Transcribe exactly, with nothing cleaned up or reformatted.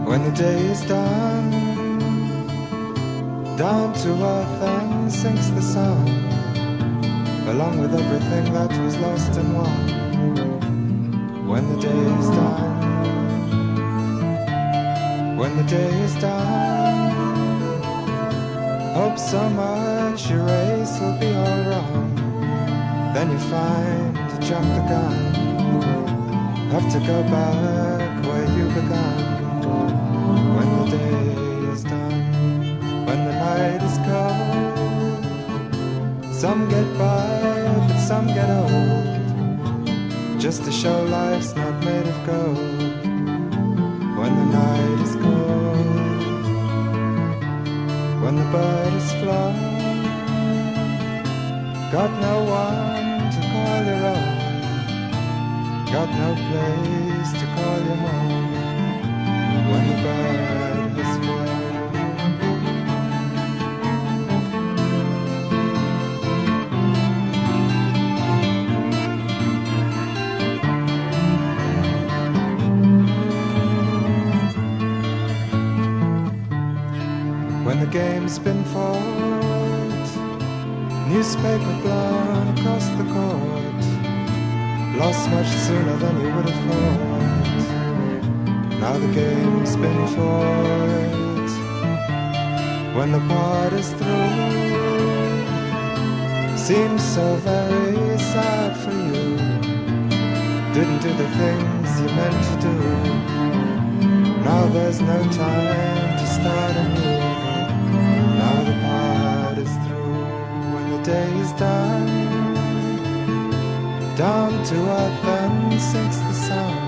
When the day is done, down to earth and sinks the sun, along with everything that was lost and won. When the day is done, when the day is done, hope so much your race will be all run. Then you find you jumped the gun, have to go back where you began. When the day is done, when the night is cold, some get by but some get old, just to show life's not made of gold. When the night is cold, when the bird is flown, got no one to call your own, got no place to call your home. When the bird has flown, when the game's been fought, newspaper blown across the court, lost much sooner than you would have thought. Now the game's been fought. When the part is through, seems so very sad for you. Didn't do the things you meant to do. Now there's no time to start anew. Now the part is through. When the day is done, down to earth and sinks the sun,